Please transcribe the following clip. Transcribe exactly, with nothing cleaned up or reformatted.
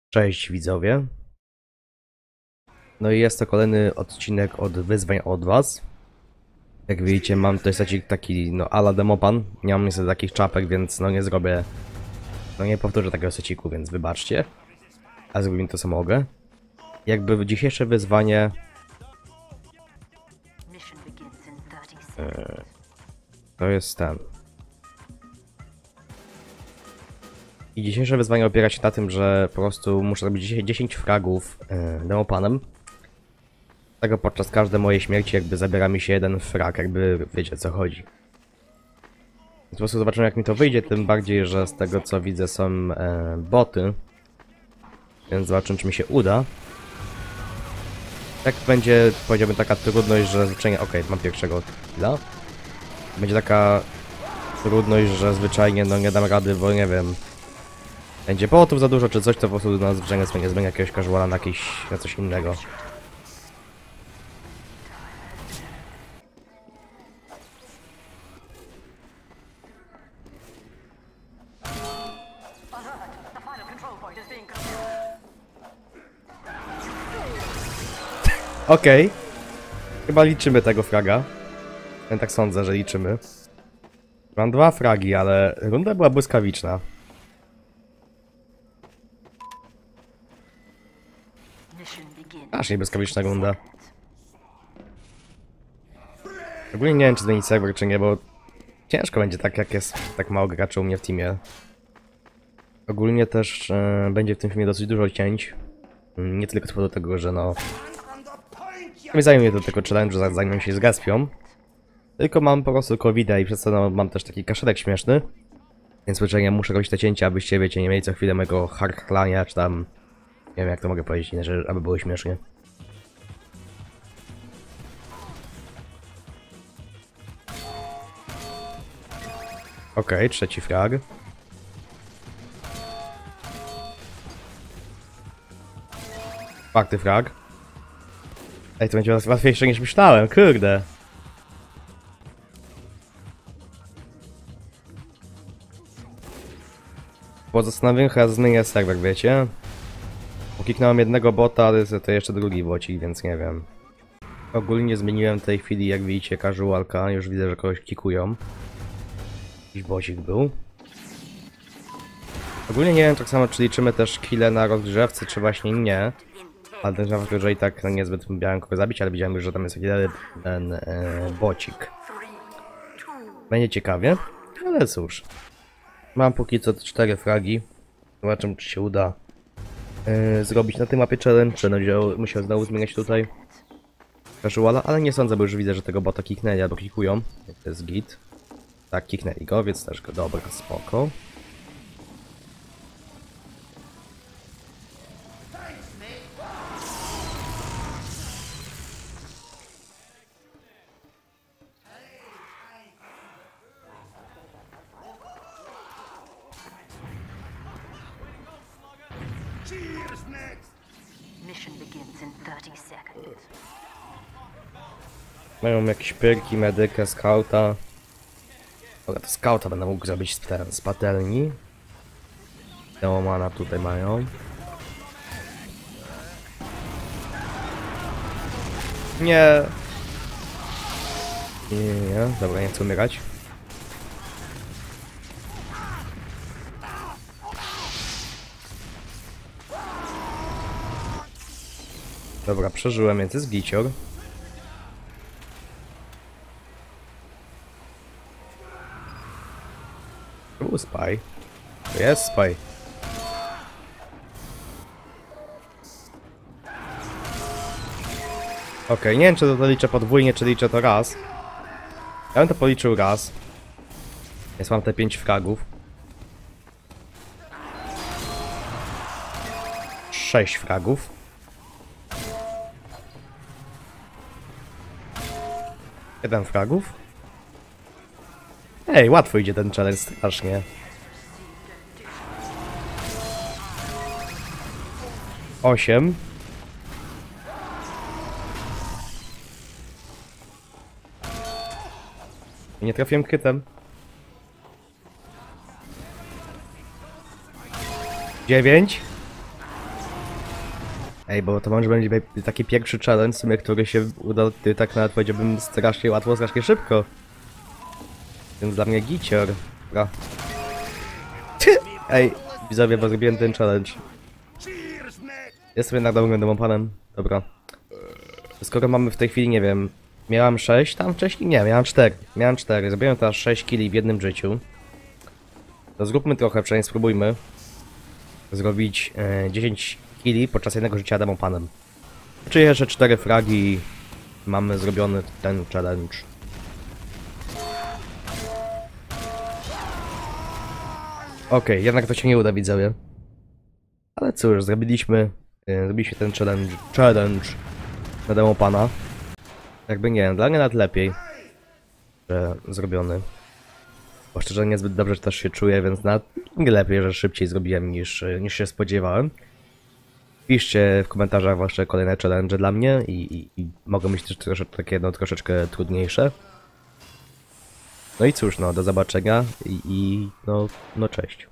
Cześć widzowie. No i jest to kolejny odcinek od wyzwań od was. Jak widzicie, mam tutaj taki, taki no ala demopan. Nie mam niestety takich czapek, więc no nie zrobię, no nie powtórzę takiego seciku, więc wybaczcie. A zrobimy to co mogę. Jakby dzisiejsze wyzwanie e, to jest ten. I dzisiejsze wyzwanie opiera się na tym, że po prostu muszę robić dziesięć fragów e, demopanem. Tego podczas każdej mojej śmierci jakby zabiera mi się jeden frag, jakby wiecie co chodzi. Po prostu zobaczymy jak mi to wyjdzie, tym bardziej, że z tego co widzę są e, boty. Więc zobaczymy czy mi się uda. Jak będzie, powiedziałbym, taka trudność, że zwyczajnie... Okej, okay, mam pierwszego chwila. Będzie taka trudność, że zwyczajnie no nie dam rady, bo nie wiem. Będzie botów za dużo czy coś, to po prostu no, zwyczajnie zmienię, zmienię jakiegoś casuala na, jakieś, na coś innego. Okej. Okay. Chyba liczymy tego fraga. Ja tak sądzę, że liczymy. Mam dwa fragi, ale runda była błyskawiczna. Aż nie błyskawiczna runda. Ogólnie nie wiem czy zmienić serwer czy nie, bo ciężko będzie tak jak jest tak mało graczy u mnie w teamie. Ogólnie też e, będzie w tym filmie dosyć dużo cięć. Nie tylko z powodu tego, że no... Nie zajmuję do tego challenge'u, zajmę się z Gaspią. Tylko mam po prostu kowida i przez to no, mam też taki kaszelek śmieszny. Więc zwyczajnie muszę robić te cięcia, abyście wiecie, nie mieli co chwilę mojego harklania, czy tam... Nie wiem jak to mogę powiedzieć, inaczej, aby było śmiesznie. Okej, okay, trzeci frag. Czwarty frag. Ej, to będzie łatwiejsze niż myślałem, kurde. Po zastanowieniu chyba zmienię serwer, wiecie? Ukliknąłem jednego bota, ale to jeszcze drugi bocik, więc nie wiem. Ogólnie zmieniłem w tej chwili, jak widzicie, casualka. Już widzę, że kogoś kikują. Jakiś bocik był. Ogólnie nie wiem tak samo, czy liczymy też kile na rozgrzewce, czy właśnie nie. Ale też nawet jeżeli tak no niezbyt miałem kogo zabić, ale widziałem już, że tam jest jeden ten e, bocik. Będzie ciekawie, ale cóż. Mam póki co cztery fragi. Zobaczymy czy się uda e, zrobić na tej mapie challenge, czy będzie musiał znowu zmieniać tutaj casuala, ale nie sądzę, bo już widzę, że tego bota kiknęli albo kikują. To jest git. Tak, kiknęli go, więc też go dobra, spoko. Mają jakieś pyrki, medykę, skauta. Dobra, to skauta będę mógł zrobić z, z patelni. Deomana tutaj mają. Nie. Nie, nie, nie. Dobra, nie chcę umierać. Dobra, przeżyłem, więc jest gicior. Uuu, spy. To jest spy. Okej, okay, nie wiem czy to liczę podwójnie, czy liczę to raz. Ja bym to policzył raz. Jest mam te pięć fragów. Sześć fragów. Jeden fragów. Ej, łatwo idzie ten challenge, strasznie. Osiem. Nie trafiłem krytem. dziewięć. Ej, bo to może będzie taki pierwszy challenge, w sumie, który się uda, ty, tak nawet powiedziałbym, strasznie łatwo, strasznie szybko. Więc dla mnie gicior. Dobra. Ej, widzowie, bo zrobiłem ten challenge. Jestem jednak dobrym demopanem. Dobra. Skoro mamy w tej chwili, nie wiem, miałam sześć tam wcześniej? Nie, miałam cztery. Miałam cztery. Zrobiłem teraz sześć killi w jednym życiu. To zróbmy trochę, przynajmniej spróbujmy zrobić e, dziesięć killi podczas jednego życia demopanem. Czyli jeszcze cztery fragi i mamy zrobiony ten challenge. Okej, okay, jednak to się nie uda, widzowie. Ale cóż, zrobiliśmy, e, zrobiliśmy ten challenge, challenge na demopana. Jakby nie wiem, dla mnie nawet lepiej, że zrobiony. Bo szczerze niezbyt dobrze też się czuję, więc nawet lepiej, że szybciej zrobiłem niż, niż się spodziewałem. Piszcie w komentarzach wasze kolejne challenge dla mnie i, i, i mogą być też troszeczkę, takie no, troszeczkę trudniejsze. No i cóż, no do zobaczenia i, i no, no cześć.